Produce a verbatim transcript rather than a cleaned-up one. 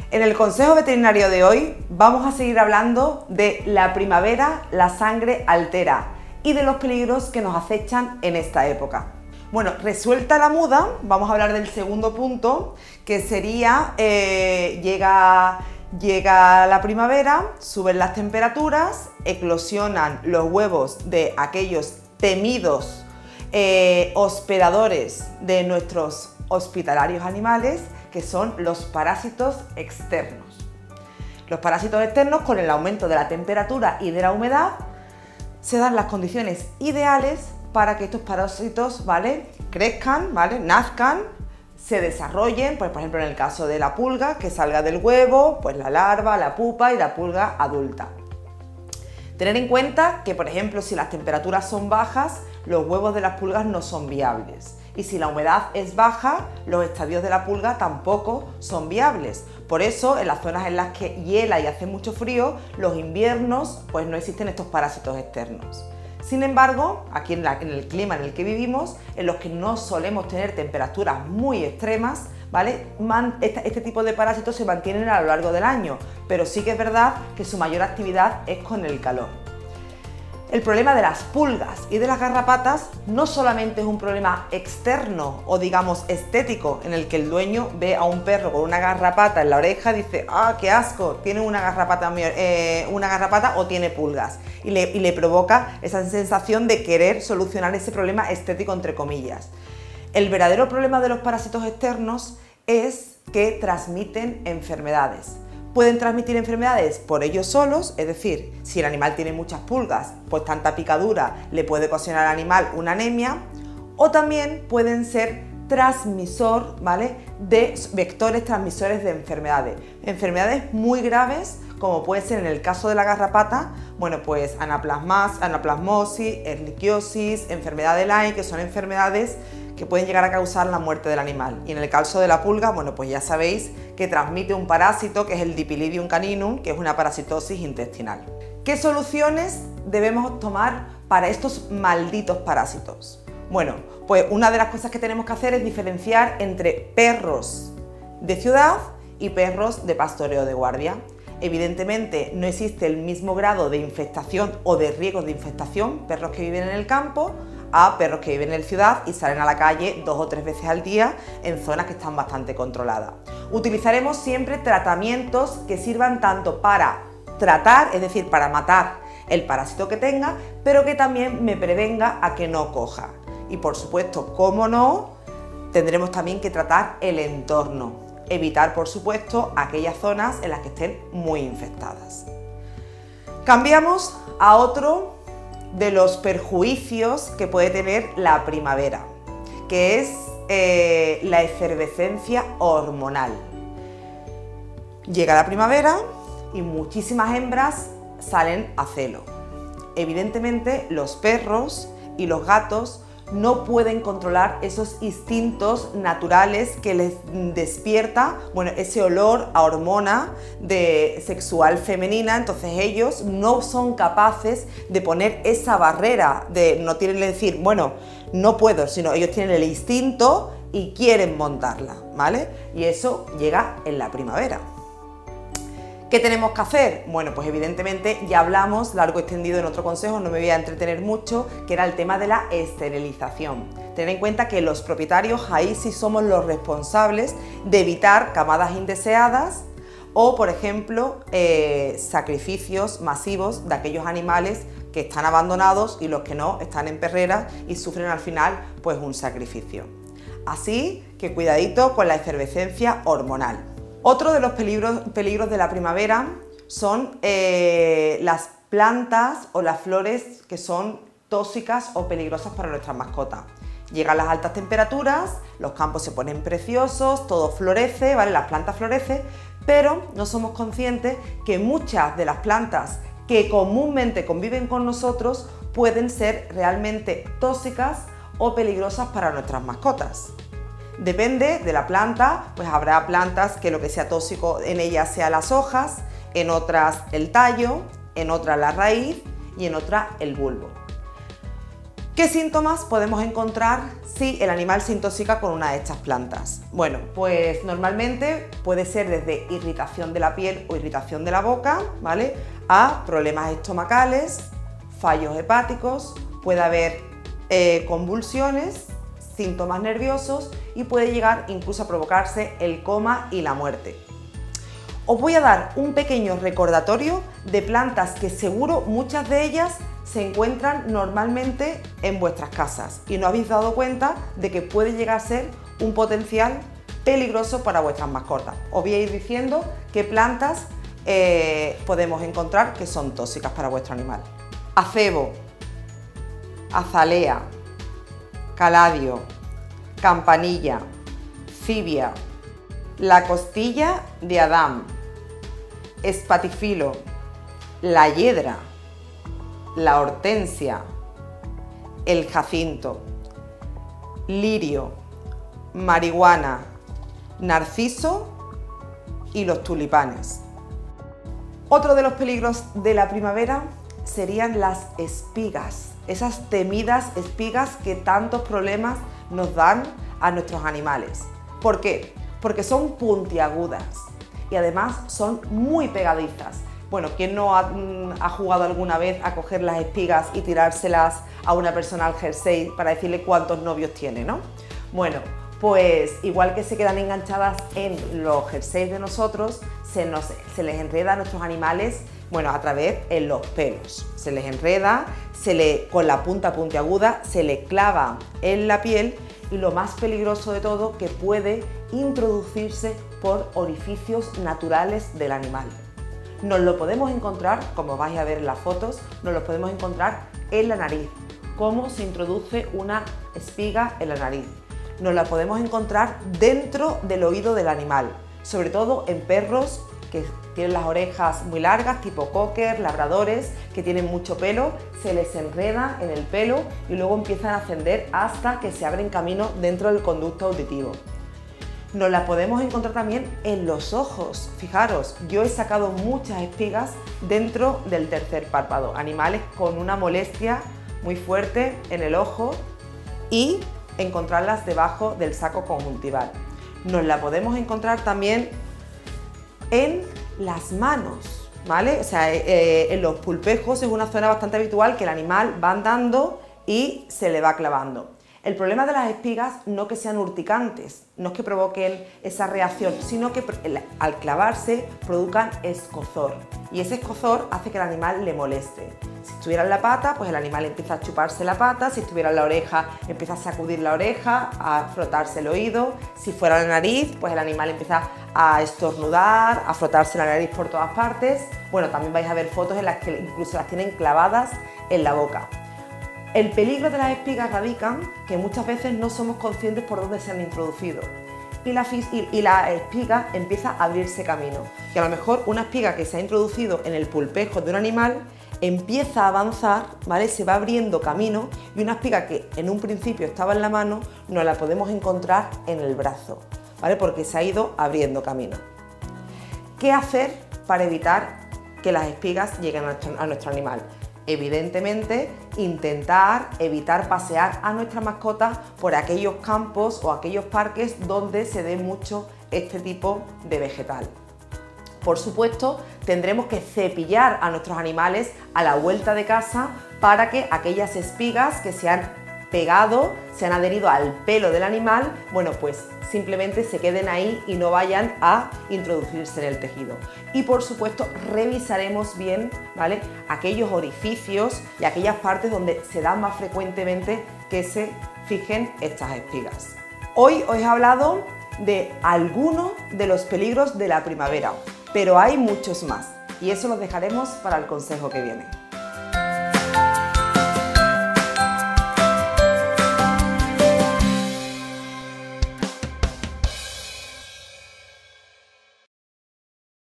En el consejo veterinario de hoy vamos a seguir hablando de la primavera, la sangre altera y de los peligros que nos acechan en esta época. Bueno, resuelta la muda, vamos a hablar del segundo punto, que sería, eh, llega, llega la primavera, suben las temperaturas, eclosionan los huevos de aquellos temidos eh, hospedadores de nuestros hospitalarios animales, que son los parásitos externos. Los parásitos externos, con el aumento de la temperatura y de la humedad, se dan las condiciones ideales para que estos parásitos, ¿vale?, crezcan, ¿vale?, nazcan, se desarrollen, pues por ejemplo en el caso de la pulga, que salga del huevo, pues la larva, la pupa y la pulga adulta. Tener en cuenta que, por ejemplo, si las temperaturas son bajas, los huevos de las pulgas no son viables. Y si la humedad es baja, los estadios de la pulga tampoco son viables. Por eso, en las zonas en las que hiela y hace mucho frío, los inviernos, pues no existen estos parásitos externos. Sin embargo, aquí en, la, en el clima en el que vivimos, en los que no solemos tener temperaturas muy extremas, ¿vale?, Man, este, este tipo de parásitos se mantienen a lo largo del año, pero sí que es verdad que su mayor actividad es con el calor. El problema de las pulgas y de las garrapatas no solamente es un problema externo o digamos estético, en el que el dueño ve a un perro con una garrapata en la oreja y dice ¡ah, qué asco! Tiene una garrapata, eh, una garrapata o tiene pulgas, y le, y le provoca esa sensación de querer solucionar ese problema estético entre comillas. El verdadero problema de los parásitos externos es que transmiten enfermedades. Pueden transmitir enfermedades por ellos solos, es decir, si el animal tiene muchas pulgas, pues tanta picadura le puede ocasionar al animal una anemia, o también pueden ser transmisor, ¿vale?, de vectores transmisores de enfermedades. Enfermedades muy graves, como puede ser en el caso de la garrapata, bueno, pues anaplasmas, anaplasmosis, ehrlichiosis, enfermedad de Lyme, que son enfermedades que pueden llegar a causar la muerte del animal. Y en el caso de la pulga, bueno, pues ya sabéis que transmite un parásito que es el Dipylidium caninum, que es una parasitosis intestinal. ¿Qué soluciones debemos tomar para estos malditos parásitos? Bueno, pues una de las cosas que tenemos que hacer es diferenciar entre perros de ciudad y perros de pastoreo de guardia. Evidentemente no existe el mismo grado de infestación o de riesgo de infestación, perros que viven en el campo, a perros que viven en la ciudad y salen a la calle dos o tres veces al día en zonas que están bastante controladas. Utilizaremos siempre tratamientos que sirvan tanto para tratar, es decir, para matar el parásito que tenga, pero que también me prevenga a que no coja. Y por supuesto, cómo no, tendremos también que tratar el entorno. Evitar, por supuesto, aquellas zonas en las que estén muy infectadas. Cambiamos a otro de los perjuicios que puede tener la primavera, que es eh, la efervescencia hormonal. Llega la primavera y muchísimas hembras salen a celo. Evidentemente, los perros y los gatos no pueden controlar esos instintos naturales que les despierta, bueno, ese olor a hormona de sexual femenina. Entonces ellos no son capaces de poner esa barrera, de no tienen que decir, bueno, no puedo, sino ellos tienen el instinto y quieren montarla, ¿vale? Y eso llega en la primavera. ¿Qué tenemos que hacer? Bueno, pues evidentemente ya hablamos largo y extendido en otro consejo, no me voy a entretener mucho, que era el tema de la esterilización. Tener en cuenta que los propietarios ahí sí somos los responsables de evitar camadas indeseadas o, por ejemplo, eh, sacrificios masivos de aquellos animales que están abandonados y los que no están en perreras y sufren al final pues un sacrificio. Así que cuidadito con la efervescencia hormonal. Otro de los peligros, peligros de la primavera son eh, las plantas o las flores que son tóxicas o peligrosas para nuestras mascotas. Llegan las altas temperaturas, los campos se ponen preciosos, todo florece, ¿vale?, las plantas florecen, pero no somos conscientes que muchas de las plantas que comúnmente conviven con nosotros pueden ser realmente tóxicas o peligrosas para nuestras mascotas. Depende de la planta, pues habrá plantas que lo que sea tóxico en ellas sea las hojas, en otras el tallo, en otras la raíz y en otras el bulbo. ¿Qué síntomas podemos encontrar si el animal se intoxica con una de estas plantas? Bueno, pues normalmente puede ser desde irritación de la piel o irritación de la boca, ¿vale?, a problemas estomacales, fallos hepáticos, puede haber eh, convulsiones, síntomas nerviosos y puede llegar incluso a provocarse el coma y la muerte. Os voy a dar un pequeño recordatorio de plantas que seguro muchas de ellas se encuentran normalmente en vuestras casas y no habéis dado cuenta de que puede llegar a ser un potencial peligroso para vuestras mascotas. Os voy a ir diciendo qué plantas eh, podemos encontrar que son tóxicas para vuestro animal. Acebo, azalea, caladio, campanilla, cibia, la costilla de Adán, espatifilo, la hiedra, la hortensia, el jacinto, lirio, marihuana, narciso y los tulipanes. Otro de los peligros de la primavera serían las espigas, esas temidas espigas que tantos problemas nos dan a nuestros animales. ¿Por qué? Porque son puntiagudas y además son muy pegadizas. Bueno, ¿quién no ha, ha jugado alguna vez a coger las espigas y tirárselas a una persona al jersey para decirle cuántos novios tiene, ¿no? Bueno, pues igual que se quedan enganchadas en los jerseys de nosotros, se, nos, se les enreda a nuestros animales, bueno, a través de los pelos. Se les enreda, se le, con la punta puntiaguda, se le clava en la piel y lo más peligroso de todo, que puede introducirse por orificios naturales del animal. Nos lo podemos encontrar, como vais a ver en las fotos, nos lo podemos encontrar en la nariz, cómo se introduce una espiga en la nariz. Nos la podemos encontrar dentro del oído del animal, sobre todo en perros que tienen las orejas muy largas, tipo cocker, labradores, que tienen mucho pelo, se les enreda en el pelo y luego empiezan a ascender hasta que se abren camino dentro del conducto auditivo. Nos la podemos encontrar también en los ojos. Fijaros, yo he sacado muchas espigas dentro del tercer párpado, animales con una molestia muy fuerte en el ojo, y encontrarlas debajo del saco conjuntival. Nos la podemos encontrar también en las manos, ¿vale? O sea, eh, en los pulpejos es una zona bastante habitual que el animal va andando y se le va clavando. El problema de las espigas no que sean urticantes, no es que provoquen esa reacción, sino que al clavarse produzcan escozor, y ese escozor hace que el animal le moleste. Si estuviera en la pata, pues el animal empieza a chuparse la pata; si estuviera en la oreja, empieza a sacudir la oreja, a frotarse el oído; si fuera la nariz, pues el animal empieza a estornudar, a frotarse la nariz por todas partes. Bueno, también vais a ver fotos en las que incluso las tienen clavadas en la boca. El peligro de las espigas radica que muchas veces no somos conscientes por dónde se han introducido y la, y, y la espiga empieza a abrirse camino. Y a lo mejor una espiga que se ha introducido en el pulpejo de un animal empieza a avanzar, ¿vale? Se va abriendo camino, y una espiga que en un principio estaba en la mano no la podemos encontrar en el brazo, ¿vale? Porque se ha ido abriendo camino. ¿Qué hacer para evitar que las espigas lleguen a nuestro, a nuestro animal? Evidentemente, intentar evitar pasear a nuestra mascota por aquellos campos o aquellos parques donde se dé mucho este tipo de vegetal. Por supuesto, tendremos que cepillar a nuestros animales a la vuelta de casa para que aquellas espigas que se han pegado, se han adherido al pelo del animal, bueno, pues simplemente se queden ahí y no vayan a introducirse en el tejido. Y por supuesto, revisaremos bien, ¿vale?, aquellos orificios y aquellas partes donde se da más frecuentemente que se fijen estas espigas. Hoy os he hablado de algunos de los peligros de la primavera, pero hay muchos más, y eso los dejaremos para el consejo que viene.